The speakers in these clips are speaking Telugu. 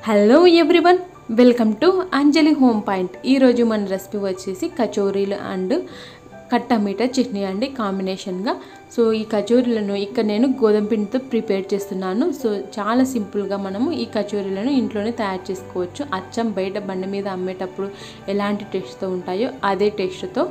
Hello everyone, welcome to Anjali home point. ఈరోజు మన రెసిపీ వచ్చేసి కచోరీలు అండ్ కట్టమీట చట్నీ అండి కాంబినేషన్గా. సో ఈ కచోరీలను ఇక్కడ నేను గోధుమ పిండితో ప్రిపేర్ చేస్తున్నాను. సో చాలా సింపుల్గా మనము ఈ కచోరీలను ఇంట్లోనే తయారు చేసుకోవచ్చు. అచ్చం బయట బండి మీద అమ్మేటప్పుడు ఎలాంటి టేస్ట్తో ఉంటాయో అదే టేస్ట్తో.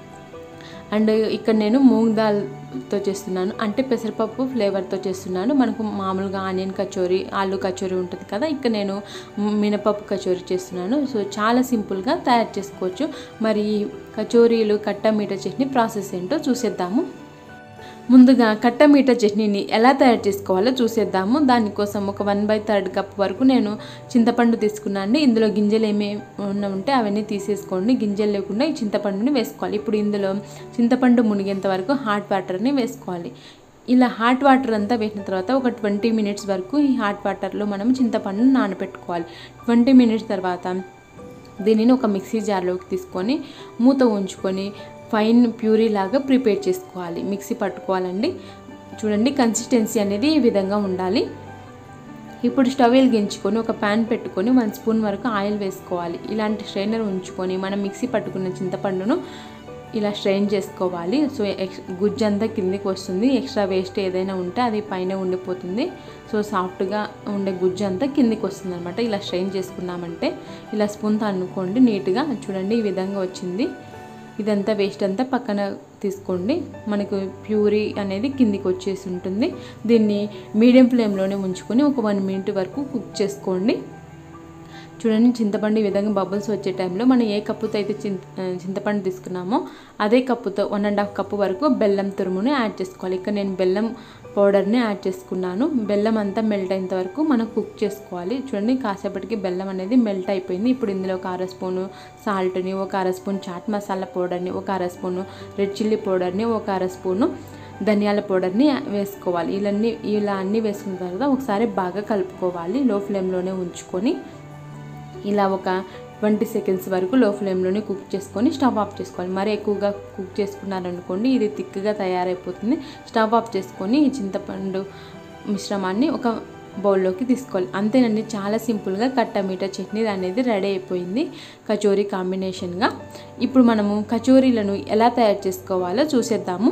అండ్ ఇక్కడ నేను మూంగ్ దాల్తో చేస్తున్నాను, అంటే పెసరపప్పు ఫ్లేవర్తో చేస్తున్నాను. మనకు మామూలుగా ఆనియన్ కచోరీ, ఆలు కచోరీ ఉంటుంది కదా, ఇక్కడ నేను మినపప్పు కచోరీ చేస్తున్నాను. సో చాలా సింపుల్గా తయారు చేసుకోవచ్చు. మరి కచోరీలు కట్టమీట చట్నీ ప్రాసెస్ ఏంటో చూసేద్దాము. ముందుగా కట్టమీట చట్నీని ఎలా తయారు చేసుకోవాలో చూసేద్దాము. దానికోసం ఒక 1/3 కప్ వరకు నేను చింతపండు తీసుకున్నాను. ఇందులో గింజలు ఏమేమి ఉంటే అవన్నీ తీసేసుకోండి. గింజలు లేకుండా ఈ చింతపండుని వేసుకోవాలి. ఇప్పుడు ఇందులో చింతపండు మునిగేంత వరకు హాట్ వాటర్ని వేసుకోవాలి. ఇలా హాట్ వాటర్ అంతా వేసిన తర్వాత ఒక 20 మినిట్స్ వరకు ఈ హాట్ వాటర్లో మనం చింతపండును నానబెట్టుకోవాలి. 20 మినిట్స్ తర్వాత దీనిని ఒక మిక్సీ జార్లోకి తీసుకొని మూత ఉంచుకొని ఫైన్ ప్యూరీ లాగా ప్రిపేర్ చేసుకోవాలి. మిక్సీ పట్టుకోవాలండి. చూడండి, కన్సిస్టెన్సీ అనేది ఈ విధంగా ఉండాలి. ఇప్పుడు స్టవ్ వెలిగించుకొని ఒక ప్యాన్ పెట్టుకొని 1 స్పూన్ వరకు ఆయిల్ వేసుకోవాలి. ఇలాంటి స్ట్రైనర్ ఉంచుకొని మనం మిక్సీ పట్టుకున్న చింతపండును ఇలా స్ట్రెయిన్ చేసుకోవాలి. సో గుజ్జు అంతా కిందికి వస్తుంది. ఎక్స్ట్రా వేస్ట్ ఏదైనా ఉంటే అది పైన ఉండిపోతుంది. సో సాఫ్ట్గా ఉండే గుజ్జు అంతా కిందికి వస్తుంది అనమాట. ఇలా స్ట్రెయిన్ చేసుకున్నామంటే ఇలా స్పూన్తో అనుకోండి, నీట్గా చూడండి ఈ విధంగా వచ్చింది. ఇదంతా వేస్ట్ అంతా పక్కన తీసుకోండి. మనకు ప్యూరీ అనేది కిందికి వచ్చేసి ఉంటుంది. దీన్ని మీడియం ఫ్లేమ్లోనే ఉంచుకొని ఒక 1 మినిట్ వరకు కుక్ చేసుకోండి. చూడండి, చింతపండు ఈ విధంగా బబుల్స్ వచ్చే టైంలో మనం ఏ కప్పుతో అయితే చింతపండు తీసుకున్నామో అదే కప్పుతో 1.5 కప్పు వరకు బెల్లం తురుముని యాడ్ చేసుకోవాలి. ఇక్కడ నేను బెల్లం పౌడర్ని యాడ్ చేసుకున్నాను. బెల్లం అంతా మెల్ట్ అయ్యేంత వరకు మనం కుక్ చేసుకోవాలి. చూడండి, కాసేపటికి బెల్లం అనేది మెల్ట్ అయిపోయింది. ఇప్పుడు ఇందులో ఒక 1/2 స్పూను సాల్ట్ని, ఒక 1/2 స్పూన్ చాట్ మసాలా పౌడర్ని, ఒక 1/2 స్పూను రెడ్ చిల్లీ పౌడర్ని, ఒక 1/2 స్పూను ధనియాల పౌడర్ని వేసుకోవాలి. ఇలా అన్నీ వేసుకున్న తర్వాత ఒకసారి బాగా కలుపుకోవాలి. లో ఫ్లేమ్లోనే ఉంచుకొని ఇలా ఒక 20 సెకండ్స్ వరకు లో ఫ్లేమ్లోనే కుక్ చేసుకొని స్టవ్ ఆఫ్ చేసుకోవాలి. మరి ఎక్కువగా కుక్ చేసుకున్నారనుకోండి ఇది థిక్గా తయారైపోతుంది. స్టవ్ ఆఫ్ చేసుకొని ఈ చింతపండు మిశ్రమాన్ని ఒక బౌల్లోకి తీసుకోవాలి. అంతేనండి, చాలా సింపుల్గా కట్టమీట చట్నీ అనేది రెడీ అయిపోయింది కచోరీ కాంబినేషన్గా. ఇప్పుడు మనము కచోరీలను ఎలా తయారు చేసుకోవాలో చూసేద్దాము.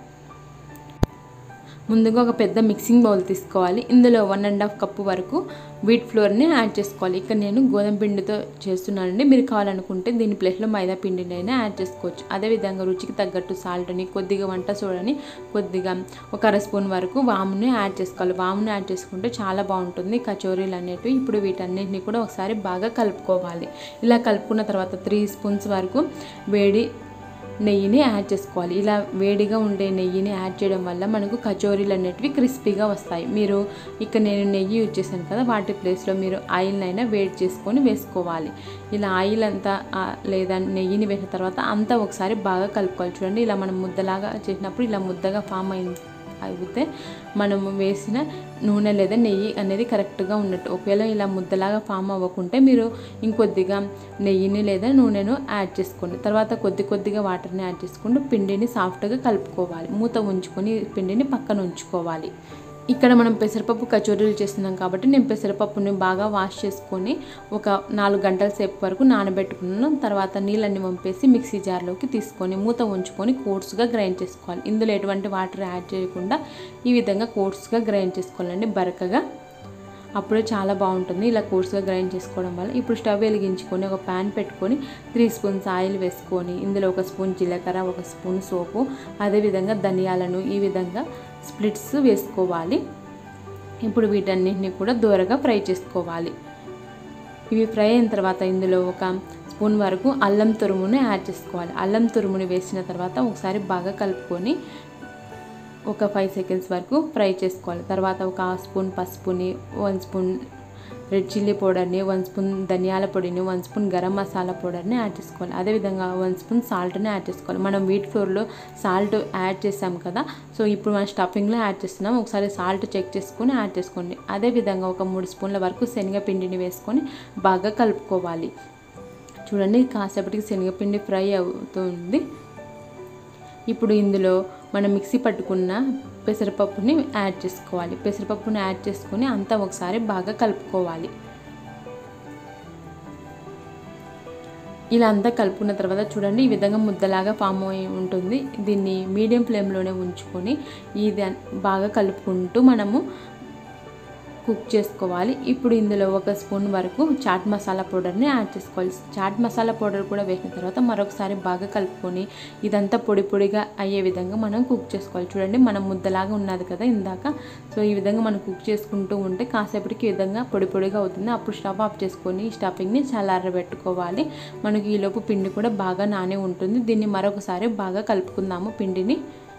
ముందుగా ఒక పెద్ద మిక్సింగ్ బౌల్ తీసుకోవాలి. ఇందులో 1.5 కప్పు వరకు వీట్ ఫ్లోర్ని యాడ్ చేసుకోవాలి. ఇక్కడ నేను గోధుమ పిండితో చేస్తున్నానండి. మీరు కావాలనుకుంటే దీని ప్లేస్లో మైదా పిండినైనా యాడ్ చేసుకోవచ్చు. అదేవిధంగా రుచికి తగ్గట్టు సాల్ట్ని, కొద్దిగా వంట సోడాని, కొద్దిగా ఒక 1/2 స్పూన్ వరకు వాముని యాడ్ చేసుకోవాలి. వాముని యాడ్ చేసుకుంటే చాలా బాగుంటుంది కచోరీలు అనేటివి. ఇప్పుడు వీటన్నిటిని కూడా ఒకసారి బాగా కలుపుకోవాలి. ఇలా కలుపుకున్న తర్వాత 3 స్పూన్స్ వరకు వేడి నెయ్యిని యాడ్ చేసుకోవాలి. ఇలా వేడిగా ఉండే నెయ్యిని యాడ్ చేయడం వల్ల మనకు కచోరీలు అనేటివి క్రిస్పీగా వస్తాయి. మీరు ఇక్కడ నేను నెయ్యి యూజ్ చేశాను కదా, వాటి ప్లేస్లో మీరు ఆయిల్నైనా వేడి చేసుకొని వేసుకోవాలి. ఇలా ఆయిల్ అంతా లేదా నెయ్యిని వేసిన తర్వాత అంతా ఒకసారి బాగా కలుపుకోవాలి. చూడండి, ఇలా మనం ముద్దలాగా చేసినప్పుడు ఇలా ముద్దగా ఫామ్ అయితే మనము వేసిన నూనె లేదా నెయ్యి అనేది కరెక్ట్గా ఉన్నట్టు. ఒకవేళ ఇలా ముద్దలాగా ఫామ్ అవ్వకుంటే మీరు ఇంకొద్దిగా నెయ్యిని లేదా నూనెను యాడ్ చేసుకోండి. తర్వాత కొద్దిగా వాటర్ని యాడ్ చేసుకుంటూ పిండిని సాఫ్ట్గా కలుపుకోవాలి. మూత ఉంచుకొని పిండిని పక్కన ఉంచుకోవాలి. ఇక్కడ మనం పెసరపప్పు కచోరీలు చేస్తున్నాం కాబట్టి నేను పెసరపప్పుని బాగా వాష్ చేసుకొని ఒక 4 గంటల సేపు వరకు నానబెట్టుకున్నాను. తర్వాత నీళ్ళని వంపేసి మిక్సీ జార్లోకి తీసుకొని మూత ఉంచుకొని కోర్స్గా గ్రైండ్ చేసుకోవాలి. ఇందులో ఎటువంటి వాటర్ యాడ్ చేయకుండా ఈ విధంగా కోర్స్గా గ్రైండ్ చేసుకోవాలండి, బరకగా. అప్పుడే చాలా బాగుంటుంది ఇలా కోర్స్గా గ్రైండ్ చేసుకోవడం వల్ల. ఇప్పుడు స్టవ్ వెలిగించుకొని ఒక ప్యాన్ పెట్టుకొని 3 స్పూన్స్ ఆయిల్ వేసుకొని ఇందులో 1 స్పూన్ జీలకర్ర, 1 స్పూన్ సోపు, అదేవిధంగా ధనియాలను ఈ విధంగా స్ప్లిట్స్ వేసుకోవాలి. ఇప్పుడు వీటన్నిటిని కూడా దూరగా ఫ్రై చేసుకోవాలి. ఇవి ఫ్రై అయిన తర్వాత ఇందులో 1 స్పూన్ వరకు అల్లం తురుముని యాడ్ చేసుకోవాలి. అల్లం తురుముని వేసిన తర్వాత ఒకసారి బాగా కలుపుకొని ఒక 5 సెకండ్స్ వరకు ఫ్రై చేసుకోవాలి. తర్వాత ఒక 1/2 స్పూన్ పసుపుని, 1 స్పూన్ రెడ్ చిల్లీ పౌడర్ని, 1 స్పూన్ ధనియాల పొడిని, 1 స్పూన్ గరం మసాలా పౌడర్ని యాడ్ చేసుకోవాలి. అదేవిధంగా 1 స్పూన్ సాల్ట్ని యాడ్ చేసుకోవాలి. మనం వీట్ ఫ్లోర్లో సాల్ట్ యాడ్ చేసాం కదా, సో ఇప్పుడు మనం స్టఫింగ్లో యాడ్ చేస్తున్నాం. ఒకసారి సాల్ట్ చెక్ చేసుకొని యాడ్ చేసుకోండి. అదేవిధంగా ఒక 3 స్పూన్ల వరకు శనగపిండిని వేసుకొని బాగా కలుపుకోవాలి. చూడండి, కాసేపటికి శనగపిండి ఫ్రై అవుతుంది. ఇప్పుడు ఇందులో మనం మిక్సీ పట్టుకున్న పెసరపప్పుని యాడ్ చేసుకోవాలి. పెసరపప్పుని యాడ్ చేసుకొని అంతా ఒకసారి బాగా కలుపుకోవాలి. ఇలా అంతా కలుపుకున్న తర్వాత చూడండి ఈ విధంగా ముద్దలాగా ఫామ్ అయి ఉంటుంది. దీన్ని మీడియం ఫ్లేమ్లోనే ఉంచుకొని ఇది బాగా కలుపుకుంటూ మనము కుక్ చేసుకోవాలి. ఇప్పుడు ఇందులో 1 స్పూన్ వరకు చాట్ మసాలా పౌడర్ని యాడ్ చేసుకోవాలి. చాట్ మసాలా పౌడర్ కూడా వేసిన తర్వాత మరొకసారి బాగా కలుపుకొని ఇదంతా పొడి పొడిగా అయ్యే విధంగా మనం కుక్ చేసుకోవాలి. చూడండి మనం ముద్దలాగా ఉన్నది కదా ఇందాక, సో ఈ విధంగా మనం కుక్ చేసుకుంటూ ఉంటే కాసేపటికి ఈ విధంగా పొడి పొడిగా అవుతుంది. అప్పుడు స్టవ్ ఆఫ్ చేసుకొని స్టఫింగ్ని చల్లారబెట్టుకోవాలి. మనకి ఈలోపు పిండి కూడా బాగా నానే ఉంటుంది. దీన్ని మరొకసారి బాగా కలుపుకుందాము పిండిని.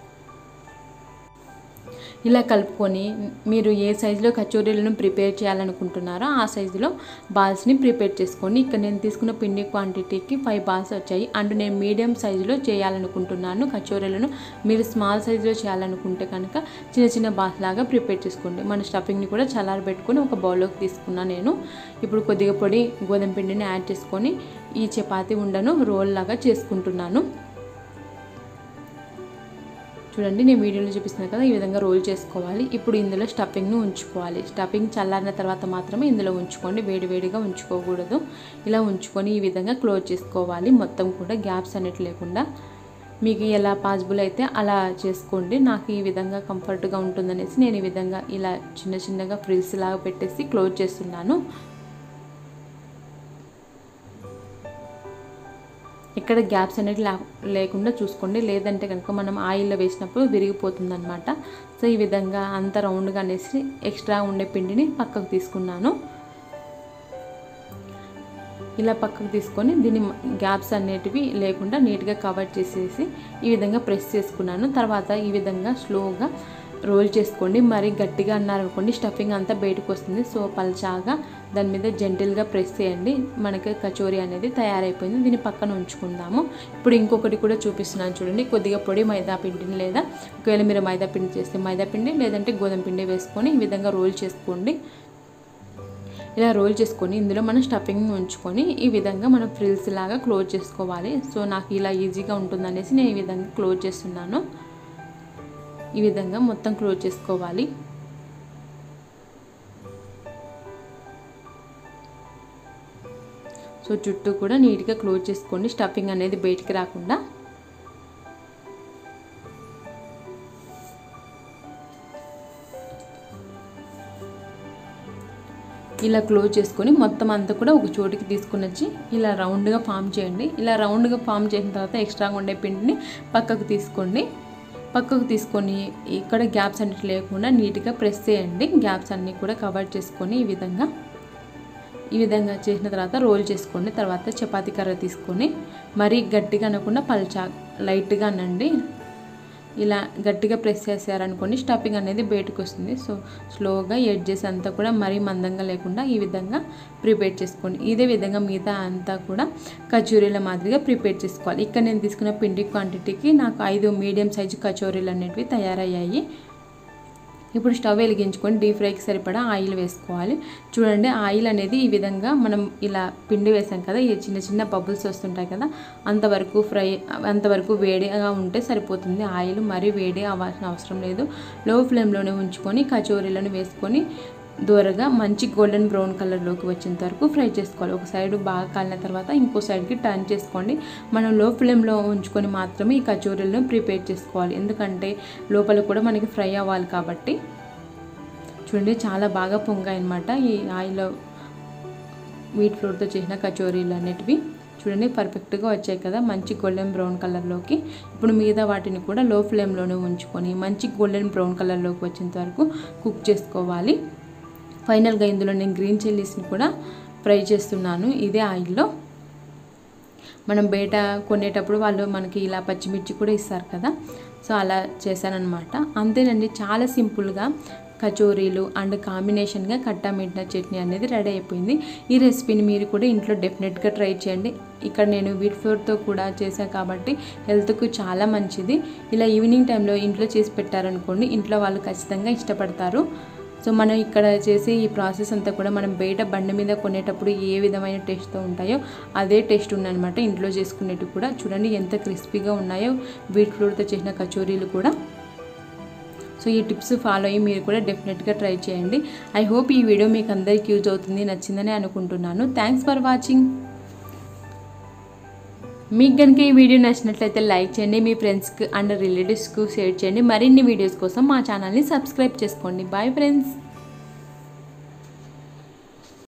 ఇలా కలుపుకొని మీరు ఏ సైజులో కచోరీలను ప్రిపేర్ చేయాలనుకుంటున్నారో ఆ సైజులో బాల్స్ని ప్రిపేర్ చేసుకోండి. ఇక్కడ నేను తీసుకున్న పిండి క్వాంటిటీకి 5 బాల్స్ వచ్చాయి. అండ్ నేను మీడియం సైజులో చేయాలనుకుంటున్నాను కచోరీలను. మీరు స్మాల్ సైజులో చేయాలనుకుంటే కనుక చిన్న చిన్న బాల్స్ లాగా ప్రిపేర్ చేసుకోండి. మన స్టఫింగ్ని కూడా చల్లారబెట్టుకొని ఒక బౌల్లోకి తీసుకున్నాను నేను. ఇప్పుడు కొద్దిగా పొడి గోధుమ పిండిని యాడ్ చేసుకొని ఈ చపాతీ ఉండను రోల్ లాగా చేసుకుంటున్నాను. చూడండి నేను వీడియోలో చూపిస్తున్నాను కదా, ఈ విధంగా రోల్ చేసుకోవాలి. ఇప్పుడు ఇందులో స్టఫింగ్ను ఉంచుకోవాలి. స్టఫింగ్ చల్లారిన తర్వాత మాత్రమే ఇందులో ఉంచుకోండి, వేడివేడిగా ఉంచుకోకూడదు. ఇలా ఉంచుకొని ఈ విధంగా క్లోజ్ చేసుకోవాలి. మొత్తం కూడా గ్యాప్స్ అనేవి లేకుండా మీకు ఎలా పాసిబుల్ అయితే అలా చేసుకోండి. నాకు ఈ విధంగా కంఫర్ట్గా ఉంటుందనేసి నేను ఈ విధంగా ఇలా చిన్న చిన్నగా ఫ్రిల్స్ లాగా పెట్టేసి క్లోజ్ చేస్తున్నాను. ఇక్కడ గ్యాప్స్ అనేది లేకుండా చూసుకోండి, లేదంటే కనుక మనం ఆయిల్లో వేసినప్పుడు విరిగిపోతుంది అనమాట. సో ఈ విధంగా అంత రౌండ్గా అనేసి ఎక్స్ట్రా ఉండే పిండిని పక్కకు తీసుకున్నాను. ఇలా పక్కకు తీసుకొని దీన్ని గ్యాప్స్ అనేటివి లేకుండా నీట్గా కవర్ చేసేసి ఈ విధంగా ప్రెస్ చేసుకున్నాను. తర్వాత ఈ విధంగా స్లోగా రోల్ చేసుకోండి. మరి గట్టిగా అన్నారనుకోండి స్టఫింగ్ అంతా బయటకు వస్తుంది. సో పల్చాగా దాని మీద జెంటిల్గా ప్రెస్ చేయండి. మనకి కచోరీ అనేది తయారైపోయింది. దీన్ని పక్కన ఉంచుకుందాము. ఇప్పుడు ఇంకొకటి కూడా చూపిస్తున్నాను చూడండి. కొద్దిగా పొడి మైదా పిండిని లేదా ఒకవేళ మీరు మైదా పిండి చేస్తే మైదా పిండి లేదంటే గోధుమ పిండి వేసుకొని ఈ విధంగా రోల్ చేసుకోండి. ఇలా రోల్ చేసుకొని ఇందులో మనం స్టఫింగ్ ఉంచుకొని ఈ విధంగా మనం ఫ్రిల్స్ లాగా క్లోజ్ చేసుకోవాలి. సో నాకు ఇలా ఈజీగా ఉంటుందనేసి నేను ఈ విధంగా క్లోజ్ చేస్తున్నాను. ఈ విధంగా మొత్తం క్లోజ్ చేసుకోవాలి. సో చుట్టూ కూడా నీట్గా క్లోజ్ చేసుకోండి, స్టఫింగ్ అనేది బయటికి రాకుండా. ఇలా క్లోజ్ చేసుకొని మొత్తం అంతా కూడా ఒక చోటికి తీసుకుని వచ్చి ఇలా రౌండ్గా ఫామ్ చేయండి. ఇలా రౌండ్గా ఫామ్ చేసిన తర్వాత ఎక్స్ట్రాగా ఉండే పిండిని పక్కకు తీసుకోండి. పక్కకు తీసుకొని ఇక్కడ గ్యాప్స్ అన్నిటి లేకుండా నీట్గా ప్రెస్ చేయండి. గ్యాప్స్ అన్నీ కూడా కవర్ చేసుకొని ఈ విధంగా చేసిన తర్వాత రోల్ చేసుకోండి. తర్వాత చపాతీ కర్ర తీసుకొని మరీ గట్టిగా అనకుండా పల్చా లైట్గా అనండి. ఇలా గట్టిగా ప్రెస్ చేశారనుకోండి స్టఫింగ్ అనేది బయటకు వస్తుంది. సో స్లోగా ఎడ్జెస్ అంతా కూడా మరీ మందంగా లేకుండా ఈ విధంగా ప్రిపేర్ చేసుకోండి. ఇదే విధంగా మిగతా అంతా కూడా కచోరీల మాదిరిగా ప్రిపేర్ చేసుకోవాలి. ఇక్కడ నేను తీసుకున్న పిండి క్వాంటిటీకి నాకు 5 మీడియం సైజు కచోరీలు అనేటివి తయారయ్యాయి. ఇప్పుడు స్టవ్ వెలిగించుకొని డీప్ ఫ్రైకి సరిపడా ఆయిల్ వేసుకోవాలి. చూడండి ఆయిల్ అనేది ఈ విధంగా మనం ఇలా పిండి వేసాం కదా, ఈ చిన్న చిన్న బబుల్స్ వస్తుంటాయి కదా, అంతవరకు వేడిగా ఉంటే సరిపోతుంది. ఆయిల్ మరీ వేడి అవ్వాల్సిన అవసరం లేదు. లో ఫ్లేమ్లోనే ఉంచుకొని కచోరీలను వేసుకొని దూరగా మంచి గోల్డెన్ బ్రౌన్ కలర్లోకి వచ్చేంత వరకు ఫ్రై చేసుకోవాలి. ఒక సైడ్ బాగా కాలిన తర్వాత ఇంకో సైడ్కి టర్న్ చేసుకోండి. మనం లో ఫ్లేమ్లో ఉంచుకొని మాత్రమే ఈ కచోరీలను ప్రిపేర్ చేసుకోవాలి, ఎందుకంటే లోపల కూడా మనకి ఫ్రై అవ్వాలి కాబట్టి. చూడండి చాలా బాగా పొంగాయి అన్నమాట ఈ ఆయిల్లో వీట్ ఫ్లోర్తో చేసిన కచోరీలు అనేటివి. చూడండి పర్ఫెక్ట్గా వచ్చాయి కదా మంచి గోల్డెన్ బ్రౌన్ కలర్లోకి. ఇప్పుడు మిగతా వాటిని కూడా లో ఫ్లేమ్లోనే ఉంచుకొని మంచి గోల్డెన్ బ్రౌన్ కలర్లోకి వచ్చేంత వరకు కుక్ చేసుకోవాలి. ఫైనల్గా ఇందులో నేను గ్రీన్ చిల్లీస్ని కూడా ఫ్రై చేస్తున్నాను ఇదే ఆయిల్లో. మనం బయట కొనేటప్పుడు వాళ్ళు మనకి ఇలా పచ్చిమిర్చి కూడా ఇస్తారు కదా, సో అలా చేశానన్నమాట. అంతేనండి, చాలా సింపుల్గా కచోరీలు అండ్ కాంబినేషన్గా కట్టా మీఠా చట్నీ అనేది రెడీ అయిపోయింది. ఈ రెసిపీని మీరు కూడా ఇంట్లో డెఫినెట్గా ట్రై చేయండి. ఇక్కడ నేను వీట్ ఫ్లోర్తో కూడా చేశాను కాబట్టి హెల్త్కు చాలా మంచిది. ఇలా ఈవినింగ్ టైంలో ఇంట్లో చేసి పెట్టారనుకోండి ఇంట్లో వాళ్ళు ఖచ్చితంగా ఇష్టపడతారు. సో మనం ఇక్కడ చేసే ఈ ప్రాసెస్ అంతా కూడా మనం బయట బండి మీద కొనేటప్పుడు ఏ విధమైన టేస్ట్తో ఉంటాయో అదే టేస్ట్ ఉందన్నమాట ఇంట్లో చేసుకునేవి కూడా. చూడండి ఎంత క్రిస్పీగా ఉన్నాయో వీట్ ఫ్లోర్తో చేసిన కచోరీలు కూడా. సో ఈ టిప్స్ ఫాలో అయ్యి మీరు కూడా డెఫినెట్గా ట్రై చేయండి. ఐ హోప్ ఈ వీడియో మీకు అందరికీ యూజ్ అవుతుంది, నచ్చిందని అనుకుంటున్నాను. Thanks for watching. మీకు కనుక ఈ వీడియో నచ్చినట్లయితే లైక్ చేయండి, మీ ఫ్రెండ్స్కి అండ్ రిలేటివ్స్కి షేర్ చేయండి. మరిన్ని వీడియోస్ కోసం మా ఛానల్ని సబ్స్క్రైబ్ చేసుకోండి. Bye friends.